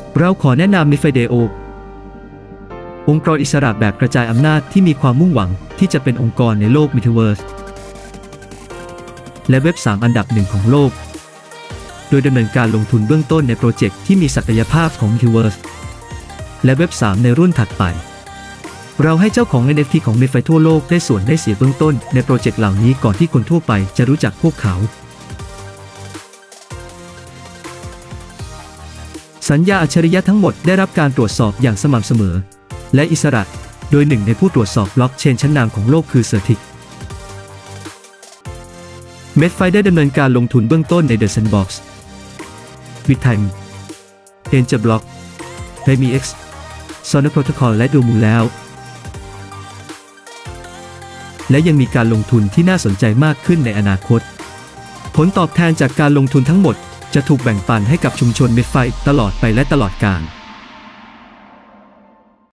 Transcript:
เราขอแนะนำ Mifideo องค์กรอิสระแบบกระจายอำนาจที่มีความมุ่งหวังที่จะเป็นองค์กรในโลก Metaverse และเว็บ 3 อันดับหนึ่งของโลกโดยดำเนินการลงทุนเบื้องต้นในโปรเจกต์ที่มีศักยภาพของ Metaverse และเว็บ 3 ในรุ่นถัดไปเราให้เจ้าของ NFT ของ Mifideo ทั่วโลกได้ส่วนได้เสียเบื้องต้นในโปรเจกต์เหล่านี้ก่อนที่คนทั่วไปจะรู้จักพวกเขาสัญญาอัจฉริยะทั้งหมดได้รับการตรวจสอบอย่างสม่ำเสมอและอิสระโดยหนึ่งในผู้ตรวจสอบบล็อกเชนชั้นนำของโลกคือ Certic Metaverse ได้ดำเนินการลงทุนเบื้องต้นใน The Sandbox Bitime Angel Block Remix Solana Protocol และ Domo แล้วและยังมีการลงทุนที่น่าสนใจมากขึ้นในอนาคตผลตอบแทนจากการลงทุนทั้งหมดจะถูกแบ่งปันให้กับชุมชน Metaverse ตลอดไปและตลอดกาล